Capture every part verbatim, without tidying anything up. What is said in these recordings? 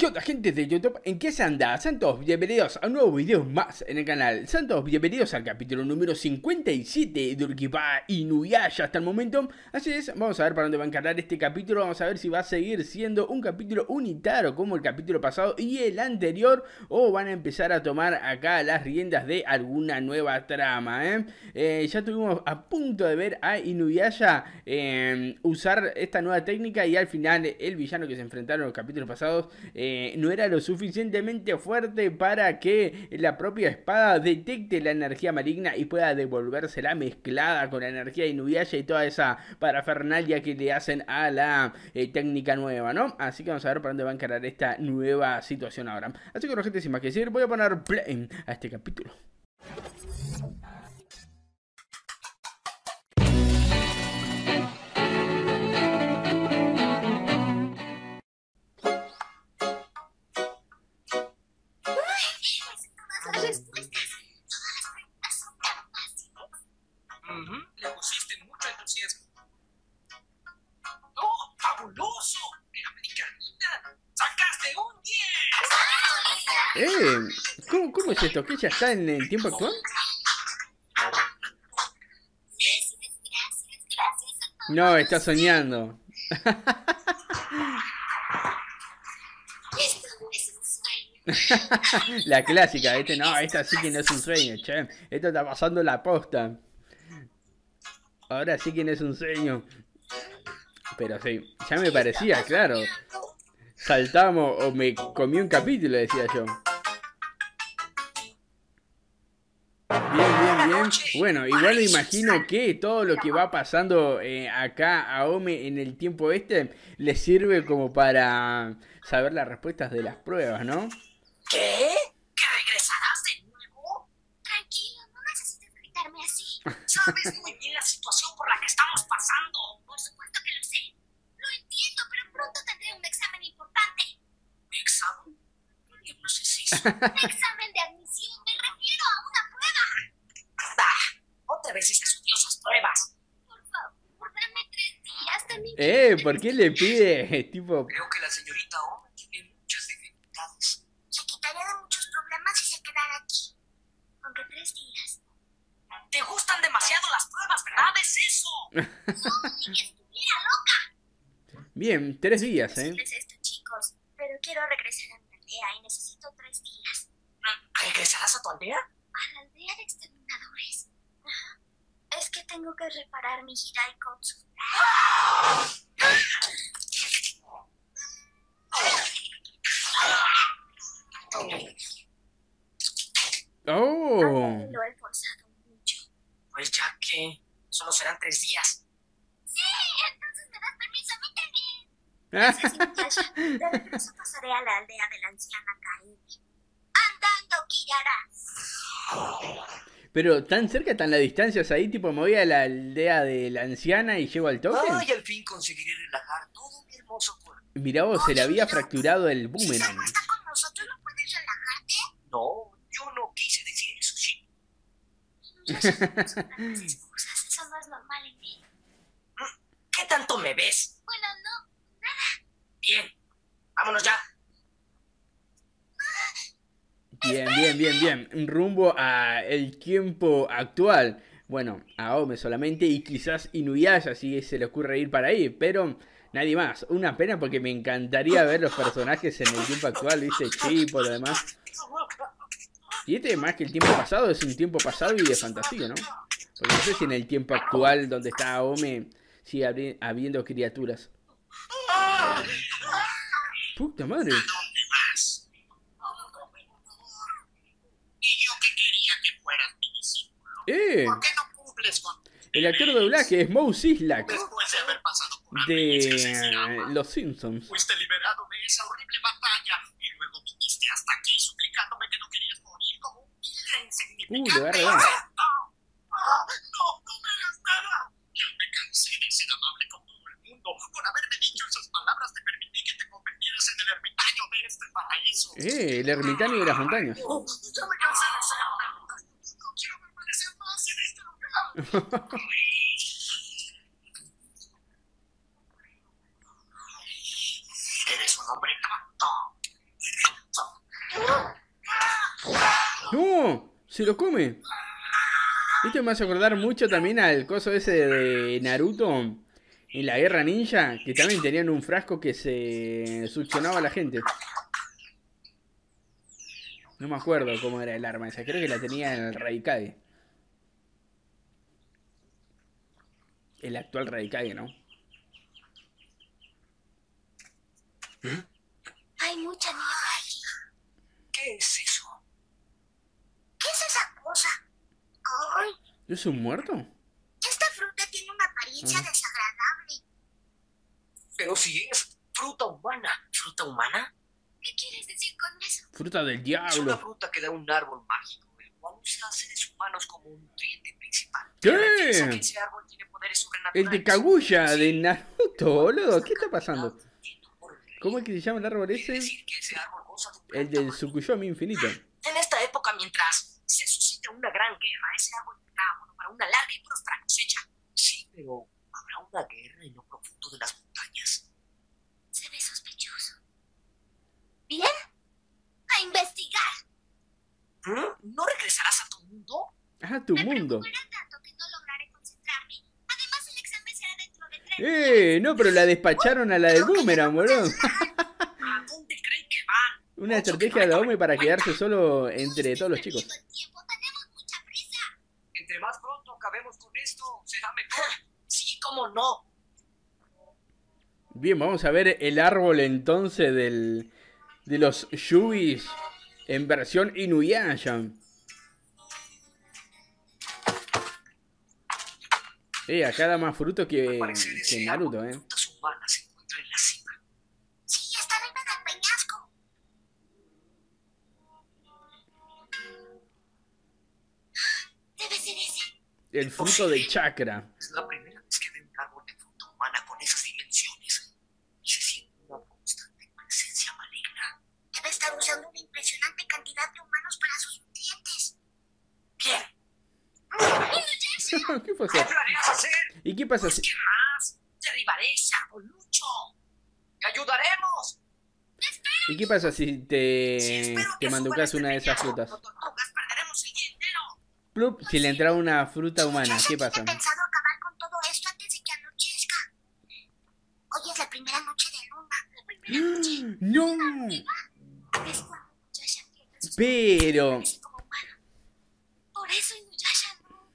¿Qué onda, gente de YouTube? ¿En qué se anda? Sean todos bienvenidos a un nuevo video más en el canal. Sean todos bienvenidos al capítulo número cincuenta y siete de Urquipa Inuyasha hasta el momento. Así es, vamos a ver para dónde va a encarar este capítulo. Vamos a ver si va a seguir siendo un capítulo unitario como el capítulo pasado y el anterior, o van a empezar a tomar acá las riendas de alguna nueva trama, ¿eh? Eh, ya estuvimos a punto de ver a Inuyasha eh, usar esta nueva técnica y al final el villano que se enfrentaron en los capítulos pasados Eh, no era lo suficientemente fuerte para que la propia espada detecte la energía maligna y pueda devolvérsela mezclada con la energía de Inuyasha y toda esa parafernalia que le hacen a la eh, técnica nueva, ¿no? Así que vamos a ver para dónde va a encarar esta nueva situación ahora. Así que, bueno, gente, sin más que decir, voy a poner play a este capítulo. Le pusiste mucho entusiasmo. ¡Oh, fabuloso! ¡Americanita! ¡Sacaste un diez! Eh, ¿cómo, ¿Cómo es esto? ¿Que ya está en el tiempo actual? No, está soñando. La clásica, ¿viste? No, esta sí que no es un sueño, che. Esto está pasando la posta. Ahora sí que no es un sueño. Pero sí, ya me parecía, claro. Saltamos o me comí un capítulo, decía yo. Bien, bien, bien. Bueno, igual me imagino que todo lo que va pasando eh, acá a Ome en el tiempo este le sirve como para saber las respuestas de las pruebas, ¿no? ¿Qué? ¿Que regresarás de nuevo? Tranquilo, no necesitas gritarme así. Sabes muy bien la situación por la que estamos pasando. Por supuesto que lo sé. Lo entiendo, pero pronto tendré un examen importante. ¿Examen? ¿Qué diablos es eso? Un examen de admisión. Me refiero a una prueba. ¡Ah! Otra vez esas odiosas pruebas. Por favor, dame tres días. También Eh, ¿por qué le pide tipo? Creo que la señorita Ome tiene muchas dificultades. se quitaría de muchos problemas si se quedara aquí. Aunque tres días. Te gustan demasiado las pruebas, ¿verdad? ¿Es eso? No, ni que estuviera loca. Bien, tres días, ¿eh? Decirles esto, chicos, pero quiero regresar a mi aldea y necesito tres días. ¿Regresarás a tu aldea? ¿A la aldea de exterminadores? Ajá. Es que tengo que reparar mi Hirai Kotsu. Oh. Lo he forzado mucho. Pues ya que solo serán tres días. Sí, entonces me das permiso a mí también. Gracias, Inuyasha. De regreso pasaré a la aldea de la anciana Kaede. Andando, Kirara. Pero tan cerca, tan las distancias ahí, tipo me voy a la aldea de la anciana y llego al toque. Ay, al fin conseguiré relajar todo mi hermoso cuerpo. Mirá vos, se le había fracturado el boomerang. ¿No está con nosotros? ¿No puedes relajarte? No, yo no quise decir eso, sí. Inuyasha, no son grandes excusas. Eso no es normal en mí. ¿Qué tanto me ves? Bueno, no, nada. Bien, vámonos ya. Bien, bien, bien, bien. Rumbo a el tiempo actual. Bueno, a Ome solamente y quizás Inuyasha si se le ocurre ir para ahí, pero nadie más. Una pena porque me encantaría ver los personajes en el tiempo actual, ¿viste? Chip, lo demás. Y este más que el tiempo pasado es un tiempo pasado y de fantasía, ¿no? Porque no sé si en el tiempo actual donde está Ome sigue habri- habiendo criaturas. Puta madre. ¿Dónde vas? Y yo que quería que fueras mi discípulo. Eh, ¿Por qué no cumples con el actor de doblaje es Moe Sislak después de haber pasado por hambre y de necesidad? Los Simpsons. Fuiste liberado de esa horrible batalla y luego viniste hasta aquí suplicándome que no querías morir como un vil insignificante. Uh, le va a regar. ¡No! ¡No! ¡No me hagas nada! Yo me cansé de ser amable con todo el mundo. Por haberme dicho esas palabras te permití que te convirtieras en el ermitaño de este paraíso. Eh, el ermitaño de las montañas. Oh, yo me cansé de ser. No quiero permanecer más en este lugar. Eres un hombre tonto. ¡No! ¡Se lo come! Esto me hace acordar mucho también al coso ese de Naruto en la Guerra Ninja, que también tenían un frasco que se succionaba a la gente. No me acuerdo cómo era el arma esa, creo que la tenía en el Raikage. El actual Raikage, ¿no? ¿Eh? Hay mucha nieve aquí. ¿Qué es eso? ¿Qué es esa cosa? ¡Ay! ¿Es un muerto? Esta fruta tiene una apariencia Ah. desagradable. Pero si es fruta humana. ¿Fruta humana? ¿Qué quieres decir con eso? Fruta del Es una diablo. fruta que da un árbol mágico, el cual usa a seres humanos como un nutriente principal. ¿Qué? Piensa que ese árbol tiene poderes sobrenaturales. El de Kaguya de Naruto, boludo. ¿Qué está pasando? ¿Cómo es que se llama el árbol Quiere ese? decir que ese árbol goza de un El del Tsukuyomi infinito. En esta época, mientras se suscita una gran guerra, ese árbol tendrá abono para una larga y próspera cosecha. Sí, pero habrá una guerra en lo profundo de las montañas. Se ve sospechoso. ¿Bien? A investigar. ¿Mm? ¿No regresarás a tu mundo? Ah, tu Me mundo. preocupará tanto que no lograré concentrarme. Además, el examen será dentro de tres Eh, no, pero la despacharon a la del boomerang, boludo. ¿A dónde creen que van? Una estrategia de la O M E para quedarse solo entre todos los chicos. El tiempo, tenemos mucha prisa. Entre más pronto acabemos con esto, será mejor. Sí, cómo no. Bien, vamos a ver el árbol entonces del, de los Yubis en versión Inuyasha. Eh, acá da más fruto que, Al parecer que ese en árbol Naruto, de eh. frutas humanas se encuentra en la cima. Sí, está arriba del peñasco. Debe ser ese. El fruto de chakra. Es la primera vez que veo un árbol de fruta humana con esas dimensiones. Y se siente una constante presencia maligna. Debe estar usando una impresionante cantidad de humanos para sus nutrientes. ¿Quién? ¿Qué pasó? ¿Qué planeas hacer? ¿Y qué pasa Pues, si... ¿qué más? Derribaré ese árbol, Lucho. ¡Te ayudaremos! ¿Y qué pasa si Sí, te, espero te que manducas suban una de este esas peñasco. frutas? Los tortugas perderemos el día entero. Plup, si le entraba una fruta humana, ¿qué pasa? He pensado acabar con todo esto antes de que anochezca. Hoy es la primera noche de luna. La primera noche. ¡No! Es cuando Inuyasha pierde sus Pero... poderes como humano. Por eso Inuyasha no.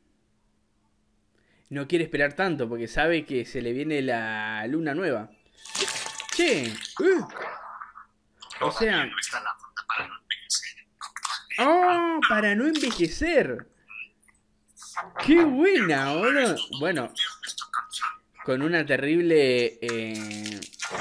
no quiere esperar tanto porque sabe que se le viene la luna nueva. Che, uh, o sea, No está la fruta para no envejecer. oh, para no envejecer. Qué buena, boludo. Bueno, Me está cansando. con una terrible eh,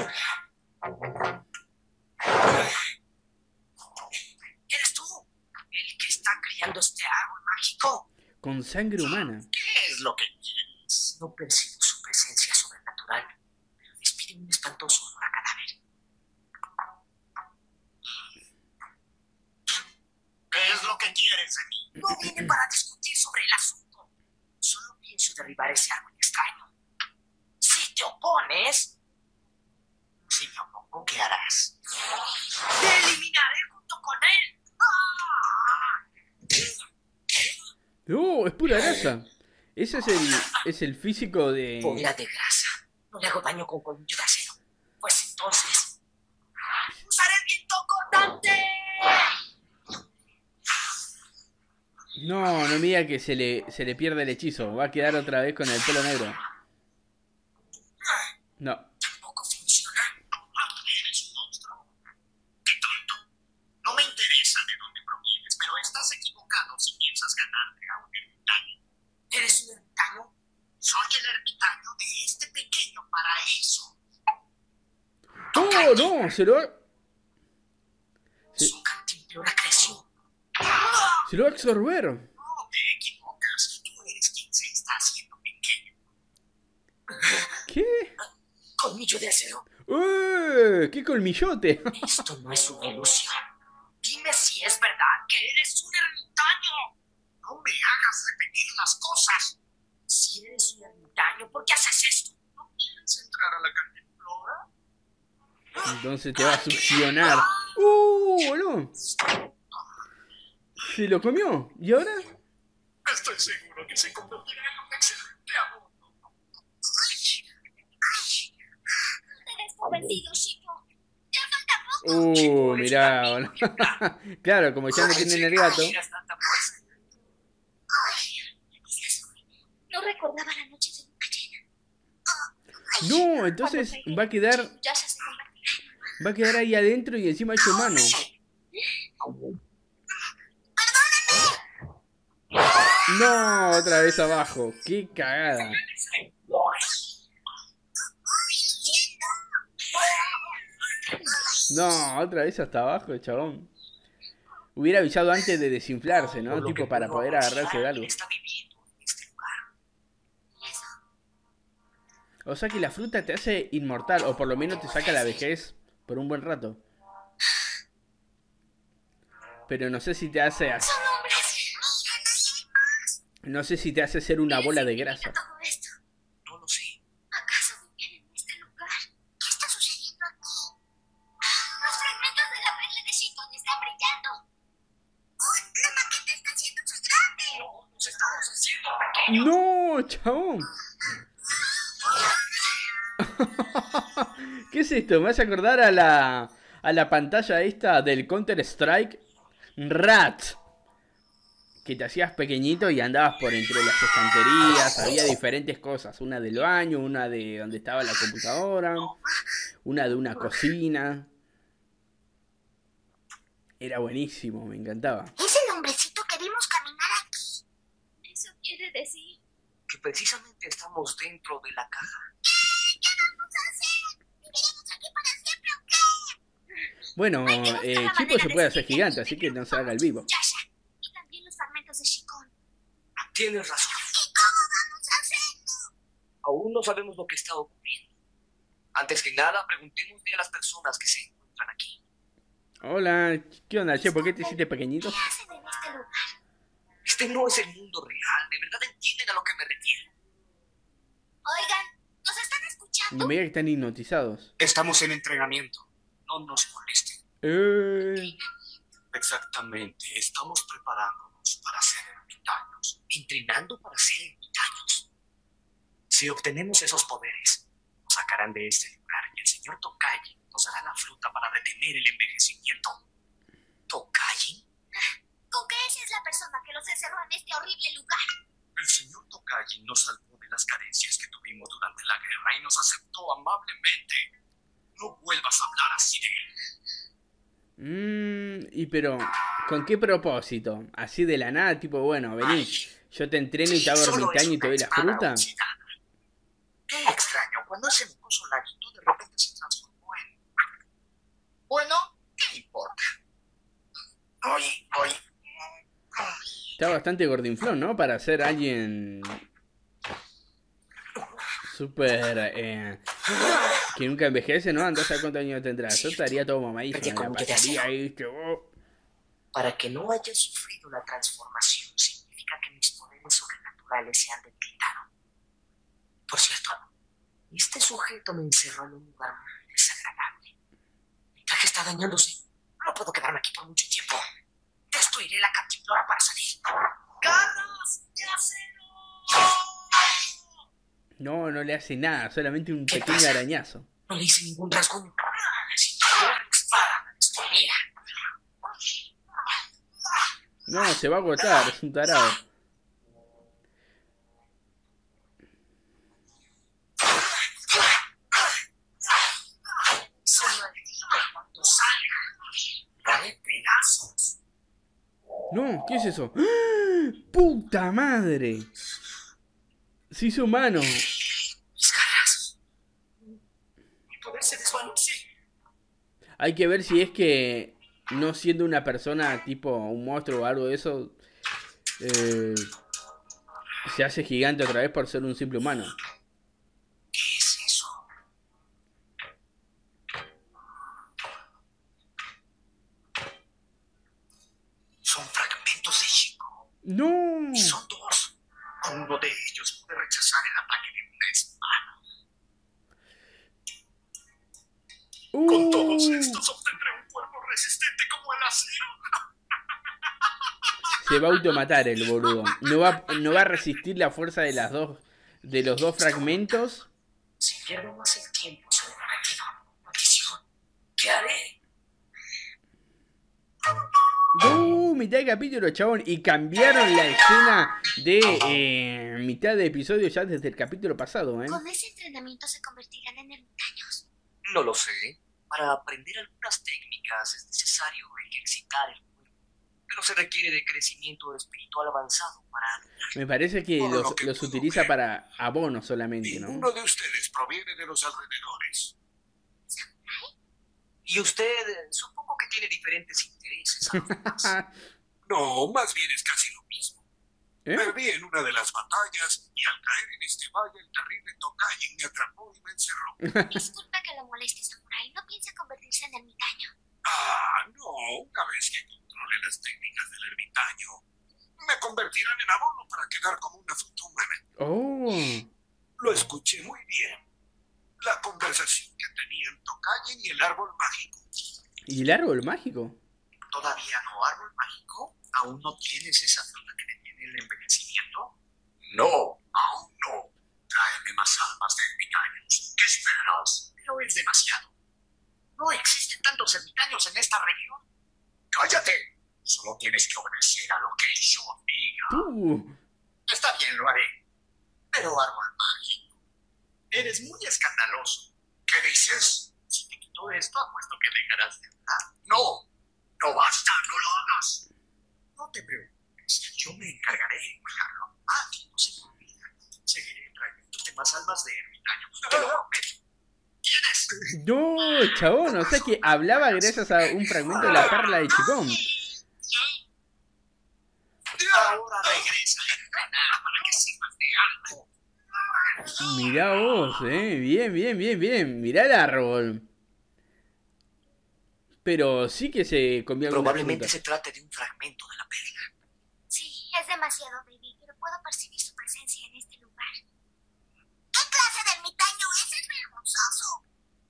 ¿Eres tú? ¿El que está criando este árbol mágico? con sangre humana. ¿Qué es lo que quieres? No percibo su presencia sobrenatural, pero despide un espantoso olor a cadáver. ¿Qué es lo que quieres de mí? No vine para discutir sobre el asunto. Solo pienso derribar ese árbol extraño. Si te opones... Si me opongo, ¿qué harás? ¡Te eliminaré junto con él! ¡Ah! Oh, es pura grasa. Ese es el, es el físico de... Bola de grasa. No le hago daño con colmillo de acero. Pues entonces... ¡usaré el viento cortante! No, no me diga que se le, se le pierde el hechizo. Va a quedar otra vez con el pelo negro. No. Tampoco funciona. Eres un monstruo. ¿Qué tonto? No me interesa de dónde provienes, pero estás equivocado si piensas ganarte a un ermitaño. ¿Eres un ermitaño? Soy el ermitaño de este pequeño paraíso. ¡Oh, no! Se lo va... Se, Su cantimplora ahora creció. se lo va a absorber. No te equivocas. Tú eres quien se está haciendo pequeño. ¿Qué? Colmillo de acero. ¡Eh! ¡Qué colmillote! Esto no es una ilusión. Dime si es verdad que eres un ermitaño. No me hagas repetir las cosas. Si eres un ermitaño, ¿por qué haces esto? ¿No quieres entrar a la cantimplora? Entonces te va a succionar. ¡Uh, boludo! ¿Se lo comió? ¿Y ahora? Estoy seguro que se convertirá en un excelente abono. Eres convencido, chico. Ya falta poco. Uh, mirá. Claro, como ya no tienen el gato. Ay, no recordaba la noche de luna llena. No, entonces va a quedar. Ya se convertirá. Va a quedar ahí adentro y encima hay su mano. No, otra vez abajo. Qué cagada. No, otra vez hasta abajo, chabón. Hubiera avisado antes de desinflarse, ¿no? Tipo para poder agarrarse de algo. O sea que la fruta te hace inmortal, o por lo menos te saca la vejez por un buen rato. Pero no sé si te hace... No sé si te hace ser una bola de grasa. No lo sé. ¿Acaso vivían en este lugar? ¿Qué está sucediendo aquí? Los fragmentos de la perla de Shikon están brillando. ¡Oh, la maqueta está haciendo más grande! No, nos estamos haciendo pequeños. No, chabón. ¿Qué es esto? Me hace acordar a la, a la pantalla esta del Counter Strike Rat. Que te hacías pequeñito y andabas por entre las estanterías. Había diferentes cosas. Una del baño, una de donde estaba la computadora, una de una cocina. Era buenísimo, me encantaba. ¿Es el hombrecito que vimos caminar aquí? Eso quiere decir que precisamente estamos dentro de la caja. ¿Qué vamos a hacer? ¿Viviremos aquí para siempre o qué? Bueno, eh, Chipo se puede hacer gigante, así que no se haga el vivo. Y también los fragmentos de Shikon. Tienes razón. ¿Y cómo vamos a hacerlo? Aún no sabemos lo que está ocurriendo. Antes que nada, preguntémosle a las personas que se encuentran aquí. Hola, ¿qué onda, che? ¿Por qué te hiciste pequeñito? ¿Qué hacen en este lugar? Este no es el mundo real. ¿De verdad entienden a lo que me refiero? Oigan, ¿nos están escuchando? No me digas que están hipnotizados. Estamos en entrenamiento. No nos molesten. Eh... Exactamente. Estamos preparándonos para ser ermitaños. ¿Entrenando para ser ermitaños? Si obtenemos esos poderes, nos sacarán de este lugar y el señor Tokaji nos dará la fruta para detener el envejecimiento. ¿Tokaji? ¿Con qué esa es la persona que los encerró en este horrible lugar? El señor Tokaji nos salvó de las carencias que tuvimos durante la guerra y nos aceptó amablemente. No vuelvas a hablar así de él. Mmm, y pero, ¿con qué propósito? Así de la nada, tipo, bueno, vení, yo te entreno y te hago ermitaño y te doy la fruta. Qué extraño, cuando ese mocoso laguito de repente se transformó en... Bueno, ¿qué importa? Oye, oye. Está bastante gordinflón, ¿no? Para ser alguien súper... Eh, que nunca envejece, ¿no? Andás a cuántos años tendrás. Yo estaría todo mamadísimo. Me la pasaría ahí, ¿viste? Oh. Para que no haya sufrido la transformación, significa que mis poderes sobrenaturales se han debilitado. Por cierto, este sujeto me encerró en un lugar muy desagradable. Mi traje está dañándose. No puedo quedarme aquí por mucho tiempo. Destruiré la cantimplora para salir. ¡Ganas de hacerlo! No, no le hace nada, solamente un pequeño pasa? arañazo. No le hice ningún rasguño. Necesito una espada para destruirla. No, se va a agotar, es un tarado. Se maldito cuando salga. Haré pedazos. No, ¿qué es eso? ¡Ah! ¡Puta madre! Se hizo humano. Mis garras. Mi poder se desvanece. Hay que ver si es que, no siendo una persona tipo un monstruo o algo de eso, eh, se hace gigante otra vez por ser un simple humano. ¿Qué es eso? Son fragmentos de Shikon. ¡No! Y son dos. Con uno de ellos pude rechazar el ataque de una espada. Uh. Con todos estos obtendré un cuerpo resistente como el acero. se va a automatar el boludo. No va, no va a resistir la fuerza de las dos, de los dos fragmentos. Si pierdo más el tiempo sobre la maldición, ¿qué haré? Uh, mitad de capítulo, chabón. Y cambiaron la escena de eh, mitad de episodio ya desde el capítulo pasado, ¿eh? ¿Con ese entrenamiento se convertirán en ermitaños? No lo sé. Para aprender algunas técnicas es necesario ejercitar el cuerpo, pero se requiere de crecimiento espiritual avanzado para... Me parece que Todo los, lo que los puedo utiliza ver. para abono solamente, ¿no? Ninguno de ustedes proviene de los alrededores. Y usted, eh, supongo que tiene diferentes intereses a los demás. No, más bien es casi lo mismo. ¿Eh? Perdí en una de las batallas y al caer en este valle el terrible Tokaji me atrapó y me encerró. Disculpa que lo moleste, Samurai. ¿No piensa convertirse en ermitaño? Ah, no, una vez que controle las técnicas del ermitaño, me convertirán en abono para quedar como una fruta humana. Oh. Lo escuché muy bien. La conversación que tenían Tokaji y el árbol mágico. ¿Y el árbol mágico? ¿Todavía no árbol mágico? ¿Aún no tienes esa fruta que detiene el envejecimiento? No, aún no. Tráeme más almas de ermitaños. ¿Qué esperas? Pero es demasiado. No existen tantos ermitaños en esta región. ¡Cállate! Solo tienes que obedecer a lo que yo diga. Uh. Está bien, lo haré. Pero árbol mágico, eres muy escandaloso. ¿Qué dices? Si te quito esto, apuesto que dejarás de hablar. No, no basta, no lo hagas. No te preocupes, yo me encargaré de cuidarlo. Ah, y no se me olvida. Seguiré trayéndote más almas de ermitaño. Te lo prometo. ¿Tienes? No, chabón, o sea que hablaba gracias a un fragmento de la perla de Chipón. Ahora regresa a entrenar para que sirvas de algo. Mirá vos, eh. Bien, bien, bien, bien. Mirá el árbol. Pero sí que se comió alguna Probablemente fruta. se trate de un fragmento de la perla. Sí, es demasiado débil, pero puedo percibir su presencia en este lugar. ¿Qué clase de ermitaño es? Es vergonzoso.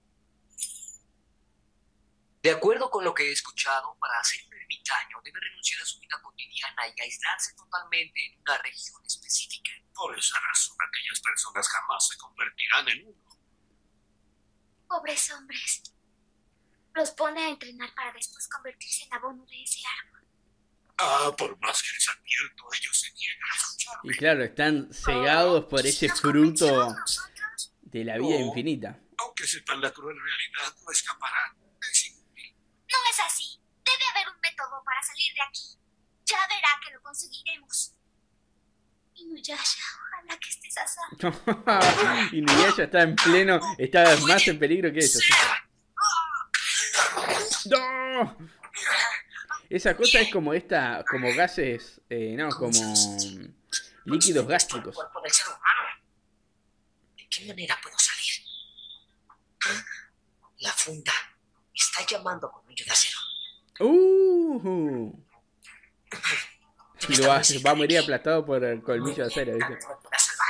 De acuerdo con lo que he escuchado, para ser un ermitaño debe renunciar a su vida cotidiana y aislarse totalmente en una región específica. Por esa razón, aquellas personas jamás se convertirán en uno. Pobres hombres. Los pone a entrenar para después convertirse en abono de ese árbol. Ah, por más que les advierto, ellos se niegan a Y escucharme. claro, están cegados por ese ¿Nos fruto convencerán nosotros? de la vida No. infinita. Aunque sepan la cruel realidad, no escaparán. Es inútil. No es así. Debe haber un método para salir de aquí. Ya verá que lo conseguiremos. Inuyasha, ojalá que estés a salvo. Inuyasha está en pleno, está más en peligro que ellos. ¡No! Esa cosa es como esta, como gases, eh, no, como líquidos gástricos. El cuerpo del ser humano. ¿De qué manera puedo salir? La funda me está llamando con un de acero. Uh, lo va, va a morir aplastado por el colmillo de acero, ¿viste? No me pueda salvar.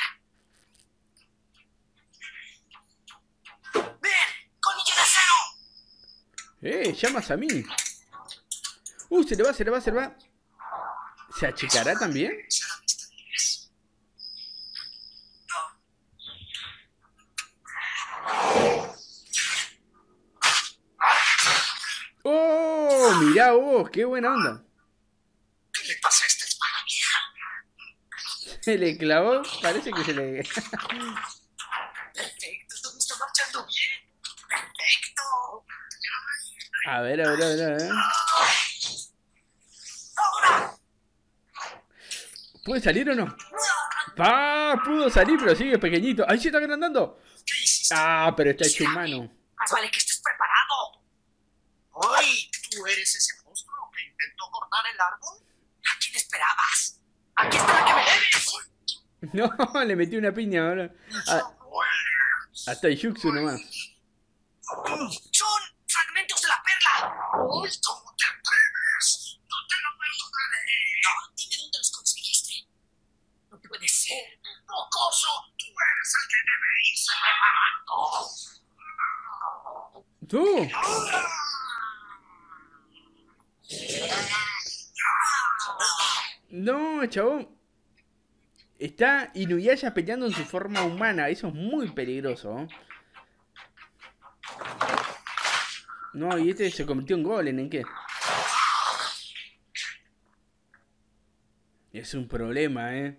¡Ven! ¡Colmillo de acero! Eh, llamas a mí. Uh, se le va, se le va, se le va. ¿Se achicará también? Oh, mirá vos, qué buena onda. ¿Qué le pasa a esta espada vieja? Se le clavó, parece que se le... Perfecto, todo está marchando bien. Perfecto. A ver, a ver, a ver, a ver. ¿Puede salir o no? ¡Ah! Pudo salir, pero sigue pequeñito. ¡Ahí se está agrandando! ¿Qué hiciste? ¡Ah! Pero está hecho humano. Más vale que estés preparado. ¡Ay! ¿Tú eres ese monstruo que intentó cortar el árbol? ¿A quién esperabas? ¡Aquí está la que me debes! No, le metí una piña ahora. Ah, hasta el Yuxu nomás. ¡Son fragmentos de la perla! ¡Uy! ¿Cómo te atreves? ¡No te lo perdonaré! No, dime dónde los conseguiste. No puede ser. ¡Mocoso! ¡Tú eres el que debe irse preparando! ¡Tú! No, chabón. Está Inuyasha peleando en su forma humana. Eso es muy peligroso, ¿eh? No, y este se convirtió en golem, ¿en qué? Es un problema, ¿eh?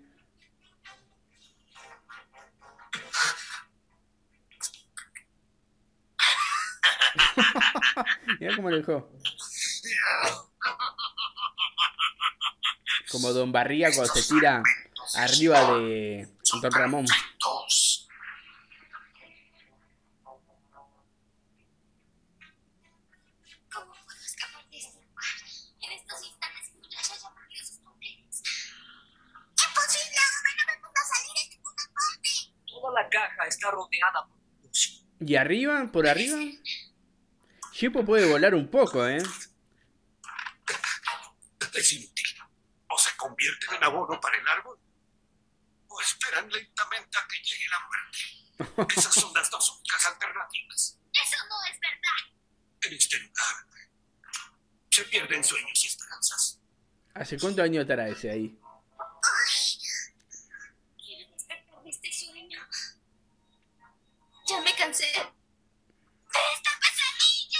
Mira cómo lo dejó. Como Don Barriga cuando se tira arriba de Don Ramón. ¿Cómo puedo escapar de este lugar? En estos instantes Inuyasha llamarle a sus poderes. ¡Imposible! ¡Ahora no me puedo salir de ninguna parte! Toda la caja está rodeada por luz. ¿Y arriba? ¿Por arriba? Shippo puede volar un poco, ¿eh? Es inútil. O se convierten en abono para el árbol, o esperan lentamente a que llegue la muerte. Esas son las dos únicas alternativas. ¡Eso no es verdad! En este lugar se pierden sueños y esperanzas. ¿Hace cuántos años estará ese ahí? Quiero despertar de este sueño. Ya me cansé de esta pesadilla.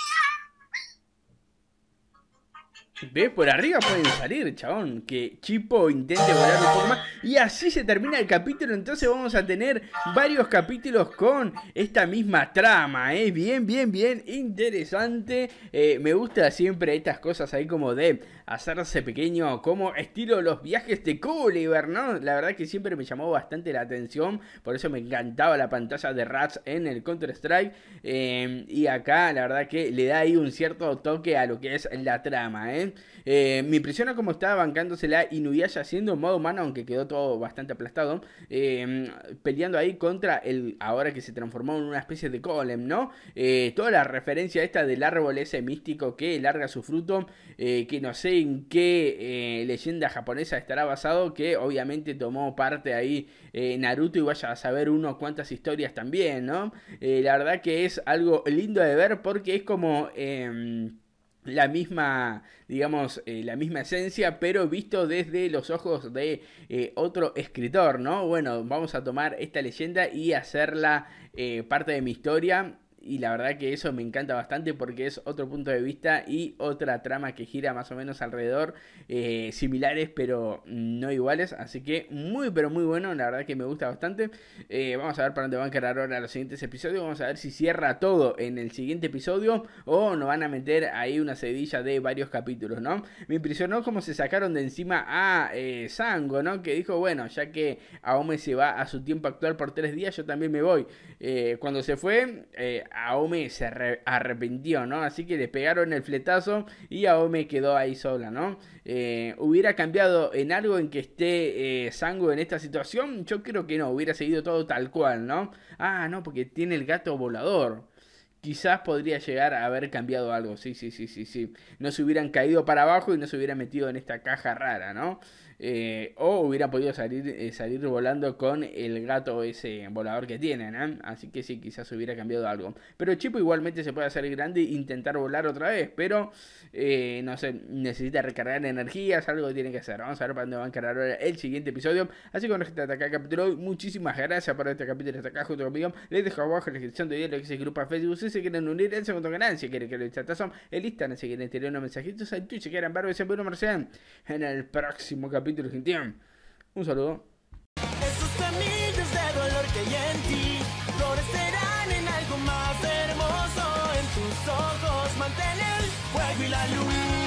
¿Ves? Por arriba pueden salir, chabón. Que Shippo intente volar un poco más. Y así se termina el capítulo. Entonces vamos a tener varios capítulos con esta misma trama, ¿eh? Bien, bien, bien interesante. Eh, me gusta siempre estas cosas ahí como de hacerse pequeño, como estilo los viajes de Gulliver, ¿no? La verdad que siempre me llamó bastante la atención. Por eso me encantaba la pantalla de Rats en el Counter-Strike. Eh, y acá la verdad que le da ahí un cierto toque a lo que es la trama, ¿eh? Eh, me impresiona cómo estaba bancándosela Inuyasha haciendo modo humano, aunque quedó todo bastante aplastado, eh, peleando ahí contra el ahora que se transformó en una especie de golem, ¿no? Eh, toda la referencia esta del árbol ese místico que larga su fruto, eh, que no sé en qué eh, leyenda japonesa estará basado, que obviamente tomó parte ahí eh, Naruto y vaya a saber uno cuántas historias también, ¿no? Eh, la verdad que es algo lindo de ver porque es como... Eh, la misma, digamos, eh, la misma esencia, pero visto desde los ojos de eh, otro escritor, ¿no? Bueno, vamos a tomar esta leyenda y hacerla eh, parte de mi historia. Y la verdad que eso me encanta bastante porque es otro punto de vista y otra trama que gira más o menos alrededor, eh, similares pero no iguales. Así que muy pero muy bueno, la verdad que me gusta bastante. Eh, vamos a ver para dónde van a quedar ahora los siguientes episodios. Vamos a ver si cierra todo en el siguiente episodio o nos van a meter ahí una sedilla de varios capítulos, ¿no? Me impresionó cómo se sacaron de encima a eh, Sango, ¿no? Que dijo, bueno, ya que Aome se va a su tiempo actual por tres días, yo también me voy. Eh, cuando se fue... Eh, Aome se arrepintió, ¿no? Así que le pegaron el fletazo y Aome quedó ahí sola, ¿no? Eh, ¿Hubiera cambiado en algo en que esté eh, Sango en esta situación? Yo creo que no, hubiera seguido todo tal cual, ¿no? Ah, no, porque tiene el gato volador. Quizás podría llegar a haber cambiado algo, sí, sí, sí, sí, sí. No se hubieran caído para abajo y no se hubieran metido en esta caja rara, ¿no? Eh, o hubieran podido salir, eh, salir volando con el gato ese volador que tienen, ¿eh? Así que sí, quizás hubiera cambiado algo. Pero Shippo igualmente se puede hacer grande e intentar volar otra vez, pero eh, no sé, necesita recargar energías, algo que tiene que hacer. Vamos a ver para dónde va a encarar ahora el siguiente episodio. Así que con esto hasta acá el capítulo hoy. Muchísimas gracias por este capítulo hasta acá junto conmigo. Les dejo abajo en la descripción de video lo que es el grupo de Facebook. Si se quieren unir el segundo canal, si quieren que lo chatazo, el Instagram, si quieren tirar unos mensajitos al Twitch, si quieren ver ese bueno Marcian en el próximo capítulo, gente. Un saludo. Esos semillas de dolor que hay en ti florecerán en algo más hermoso. En tus ojos mantén el fuego y la luz.